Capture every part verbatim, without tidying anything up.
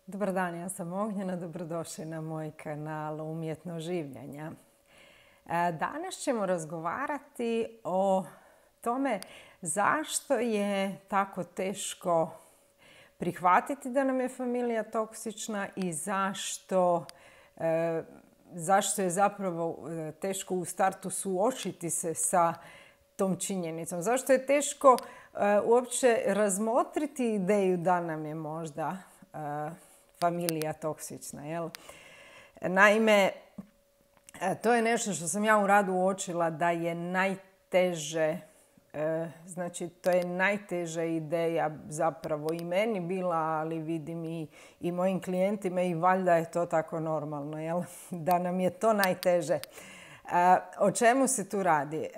Dobar dan, ja sam Ognjena, dobrodošli na moj kanal Umjetno življenja. Danas ćemo razgovarati o tome zašto je tako teško prihvatiti da nam je familija toksična i zašto, zašto je zapravo teško u startu suočiti se sa tom činjenicom. Zašto je teško uopće razmotriti ideju da nam je možda familija toksična, jel? Naime, to je nešto što sam ja u radu uočila da je najteže, znači to je najteža ideja zapravo i meni bila, ali vidim i, i mojim klijentima i valjda je to tako normalno, jel? Da nam je to najteže. O čemu se tu radi?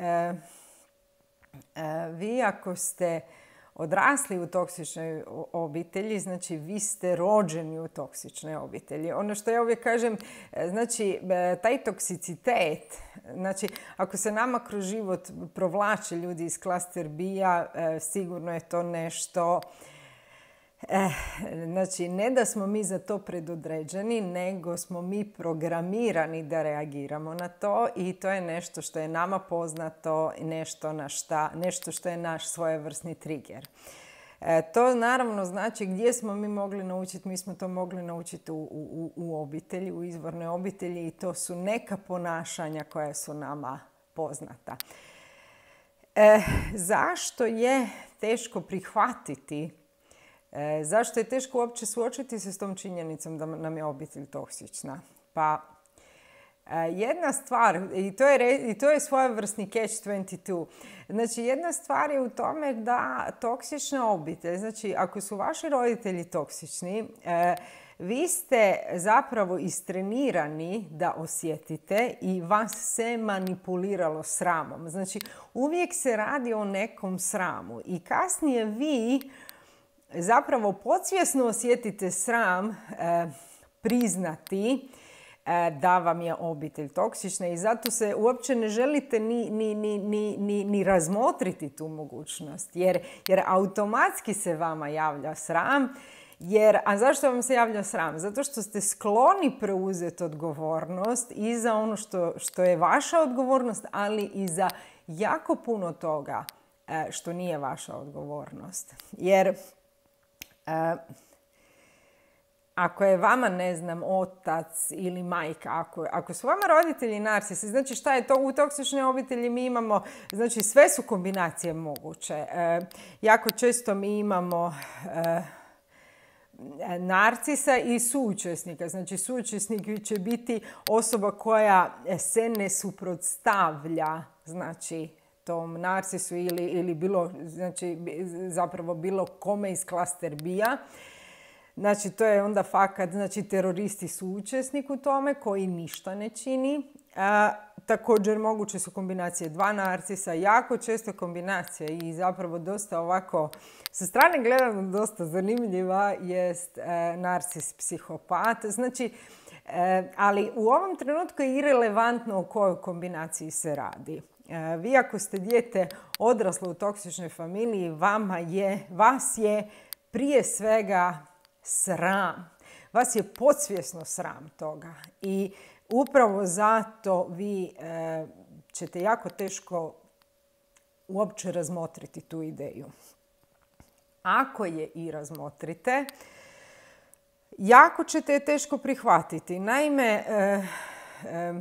Vi ako ste odrasli u toksičnoj obitelji, znači vi ste rođeni u toksičnoj obitelji. Ono što ja uvijek kažem, znači taj toksicitet, znači ako se nama kroz život provlače ljudi iz klaster B-a, sigurno je to nešto, znači ne da smo mi za to predodređeni, nego smo mi programirani da reagiramo na to i to je nešto što je nama poznato i nešto, na šta, nešto što je naš svojevrsni trigger. E, to naravno znači gdje smo mi mogli naučiti, mi smo to mogli naučiti u, u, u obitelji, u izvornoj obitelji i to su neka ponašanja koja su nama poznata. E, zašto je teško prihvatiti E, zašto je teško uopće suočiti se s tom činjenicom da nam je obitelj toksična? Pa e, jedna stvar, i to je, i to je svojevrsni catch dvadeset dva. Znači jedna stvar je u tome da toksična obitelj, znači ako su vaši roditelji toksični, e, vi ste zapravo istrenirani da osjetite i vas se manipuliralo sramom. Znači uvijek se radi o nekom sramu i kasnije vi zapravo podsvjesno osjetite sram eh, priznati eh, da vam je obitelj toksična i zato se uopće ne želite ni, ni, ni, ni, ni, ni razmotriti tu mogućnost. Jer, jer automatski se vama javlja sram. Jer, a zašto vam se javlja sram? Zato što ste skloni preuzeti odgovornost i za ono što, što je vaša odgovornost, ali i za jako puno toga eh, što nije vaša odgovornost. Jer Uh, ako je vama, ne znam, otac ili majka, ako, ako su vama roditelji narcisi, znači šta je to u toksičnoj obitelji? Mi imamo, znači sve su kombinacije moguće. Uh, jako često mi imamo uh, narcisa i suučesnika. Znači suučesnik će biti osoba koja se ne suprotstavlja, znači tom narcisu ili, ili bilo, znači, zapravo bilo kome iz klaster B-a. Znači, to je onda fakat, znači, teroristi su učesnik u tome koji ništa ne čini. A, također moguće su kombinacije dva narcisa, jako često kombinacija i zapravo dosta ovako, sa strane gledano dosta zanimljiva jest e, narcis psihopat. Znači, e, ali u ovom trenutku je irelevantno o kojoj kombinaciji se radi. Vi ako ste dijete odraslo u toksičnoj familiji, vama je, vas je prije svega sram. Vas je podsvjesno sram toga. I upravo zato vi e, ćete jako teško uopće razmotriti tu ideju. Ako je i razmotrite, jako ćete je teško prihvatiti. Naime, e, e,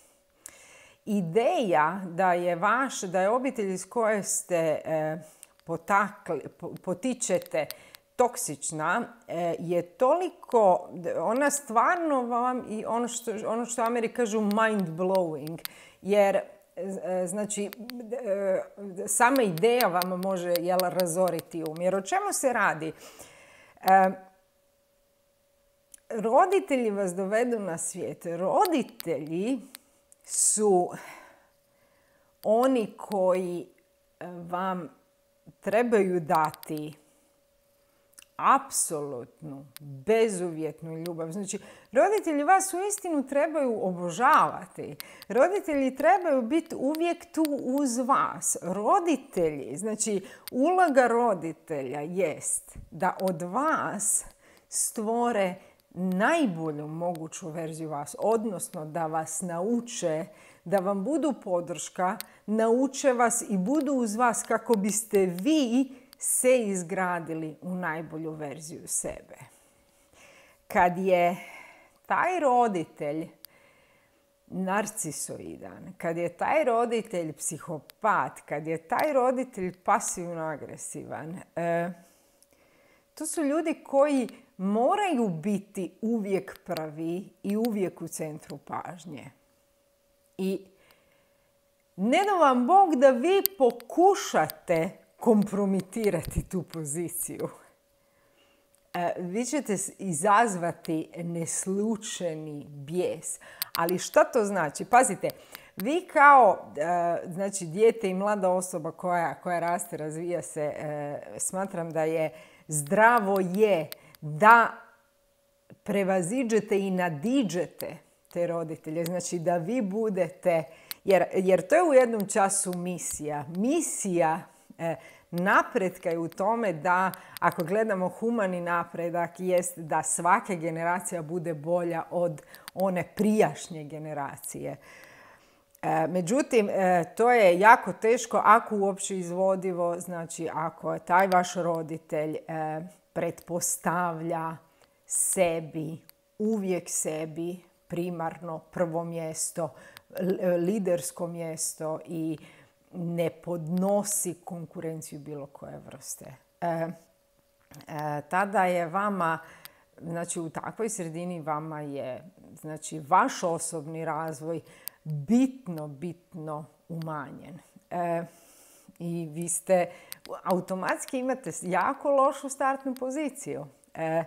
ideja da je vaš, da je obitelj iz koje ste e, potakli, potičete toksična e, je toliko, ona stvarno vam i ono što, ono što Ameri kažu mind blowing, jer e, znači e, sama ideja vam može jel, razoriti um. Jer o čemu se radi? E, roditelji vas dovedu na svijet. Roditelji su oni koji vam trebaju dati apsolutnu, bezuvjetnu ljubav. Znači, roditelji vas uistinu trebaju obožavati. Roditelji trebaju biti uvijek tu uz vas. Roditelji, znači, uloga roditelja jest da od vas stvore najbolju moguću verziju vas, odnosno da vas nauče, da vam budu podrška, nauče vas i budu uz vas kako biste vi se izgradili u najbolju verziju sebe. Kad je taj roditelj narcisoidan, kad je taj roditelj psihopat, kad je taj roditelj pasivno-agresivan, e, to su ljudi koji moraju biti uvijek prvi i uvijek u centru pažnje. I ne da vam Bog da vi pokušate kompromitirati tu poziciju. E, vi ćete izazvati neslučeni bijes. Ali šta to znači? Pazite, vi kao e, znači, dijete i mlada osoba koja, koja raste, razvija se, e, smatram da je zdravo je da prevaziđete i nadiđete te roditelje. Znači da vi budete, jer, jer to je u jednom času misija. Misija e, napretka je u tome da, ako gledamo humani napredak, jest da svaka generacija bude bolja od one prijašnje generacije. E, međutim, e, to je jako teško ako uopće izvodivo, znači ako taj vaš roditelj e, pretpostavlja sebi, uvijek sebi, primarno prvo mjesto, lidersko mjesto i ne podnosi konkurenciju bilo koje vrste. E, e, tada je vama, znači u takvoj sredini vama je, znači vaš osobni razvoj bitno, bitno umanjen. E, I vi ste, automatski imate jako lošu startnu poziciju. E,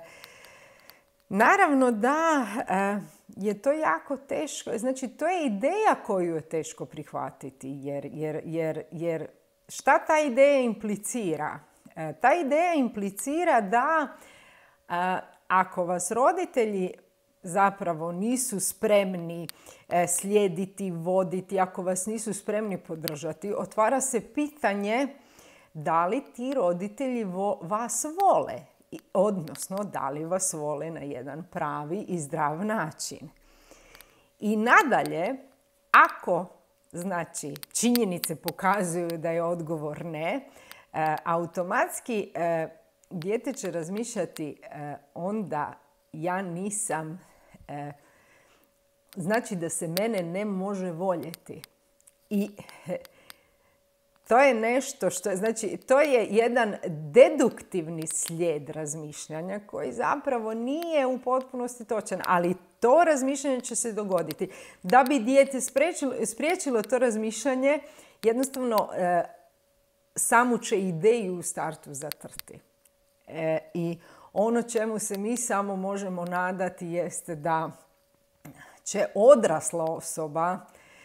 Naravno da e, je to jako teško. Znači, to je ideja koju je teško prihvatiti. Jer, jer, jer, jer šta ta ideja implicira? E, ta ideja implicira da e, ako vas roditelji zapravo nisu spremni e, slijediti, voditi, ako vas nisu spremni podržati, otvara se pitanje da li ti roditelji vo, vas vole. Odnosno, da li vas vole na jedan pravi i zdrav način. I nadalje, ako, znači, činjenice pokazuju da je odgovor ne, e, automatski e, dijete će razmišljati e, onda ja nisam, e, znači da se mene ne može voljeti. I e, to je nešto što, znači, to je jedan deduktivni slijed razmišljanja koji zapravo nije u potpunosti točan, ali to razmišljanje će se dogoditi. Da bi dijete spriječilo, spriječilo to razmišljanje, jednostavno e, samu će ideju u startu zatrti. E, I ono čemu se mi samo možemo nadati jeste da će odrasla osoba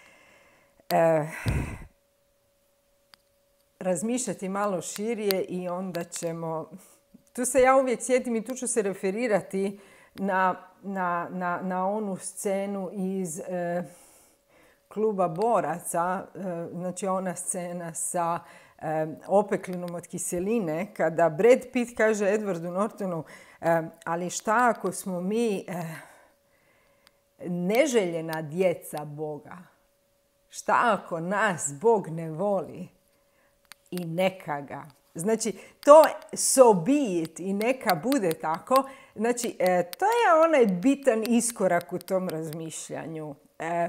e, razmišljati malo širije i onda ćemo, tu se ja uvijek sjetim i tu ću se referirati na, na, na, na onu scenu iz e, Kluba boraca, e, znači ona scena sa e, opeklinom od kiseline, kada Brad Pitt kaže Edwardu Nortonu, e, ali šta ako smo mi e, neželjena djeca Boga? Šta ako nas Bog ne voli? I neka ga. Znači, to so be it i neka bude tako. Znači, e, to je onaj bitan iskorak u tom razmišljanju. E,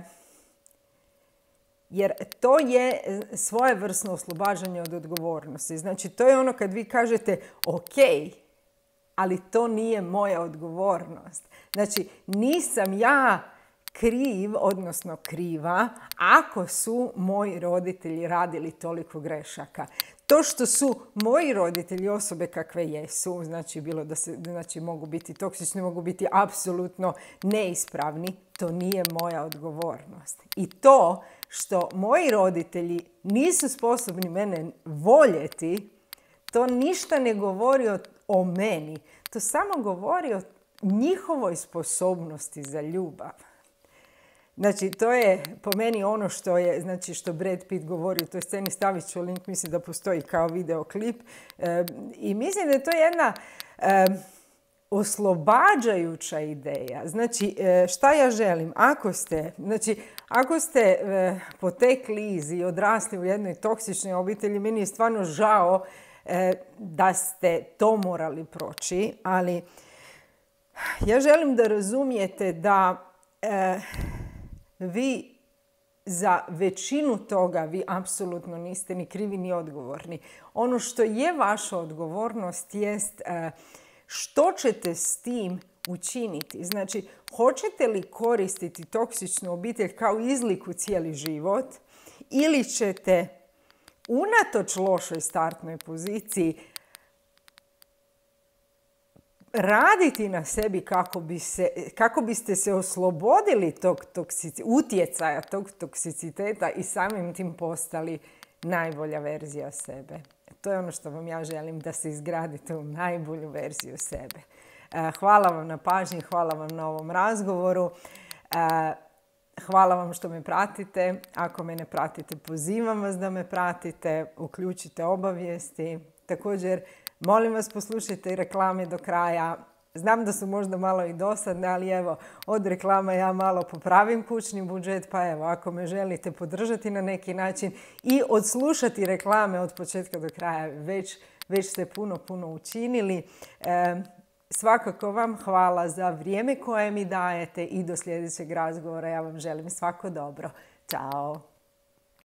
jer to je svojevrsno oslobađanje od odgovornosti. Znači, to je ono kad vi kažete ok, ali to nije moja odgovornost. Znači, nisam ja kriv, odnosno kriva, ako su moji roditelji radili toliko grešaka. To što su moji roditelji osobe kakve jesu, znači bilo da se, znači mogu biti toksični, mogu biti apsolutno neispravni, to nije moja odgovornost. I to što moji roditelji nisu sposobni mene voljeti, to ništa ne govori o, o meni. To samo govori o njihovoj sposobnosti za ljubav. Znači, to je po meni ono što je, znači što Brad Pitt govori u toj sceni, stavit ću link, mislim da postoji kao videoklip. E, I mislim da je to jedna e, oslobađajuća ideja. Znači, šta ja želim? Ako ste, znači, ako ste po te klizi i odrasli u jednoj toksičnoj obitelji, meni je stvarno žao da ste to morali proći, ali ja želim da razumijete da e, vi za većinu toga vi apsolutno niste ni krivi ni odgovorni. Ono što je vaša odgovornost jest e, što ćete s tim učiniti. Znači, hoćete li koristiti toksičnu obitelj kao izliku cijeli život ili ćete unatoč lošoj startnoj poziciji raditi na sebi kako, bi se, kako biste se oslobodili tog toksici, utjecaja tog toksiciteta i samim tim postali najbolja verzija sebe. To je ono što vam ja želim, da se izgradite u najbolju verziju sebe. Hvala vam na pažnji, hvala vam na ovom razgovoru. Hvala vam što me pratite. Ako me ne pratite, pozivam vas da me pratite. Uključite obavijesti. Također, molim vas, poslušajte i reklame do kraja. Znam da su možda malo i dosadne, ali evo, od reklama ja malo popravim kućni budžet, pa evo, ako me želite podržati na neki način i odslušati reklame od početka do kraja, već, već ste puno, puno učinili. E, svakako vam hvala za vrijeme koje mi dajete i do sljedećeg razgovora. Ja vam želim svako dobro. Ćao!